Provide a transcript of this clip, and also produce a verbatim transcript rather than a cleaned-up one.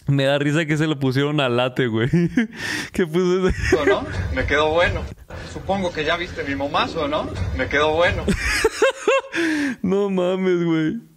Me da risa que se lo pusieron al late, güey. ¿Qué puso ese? ¿No? Me quedó bueno. Supongo que ya viste mi momazo, ¿no? Me quedó bueno. No mames, güey.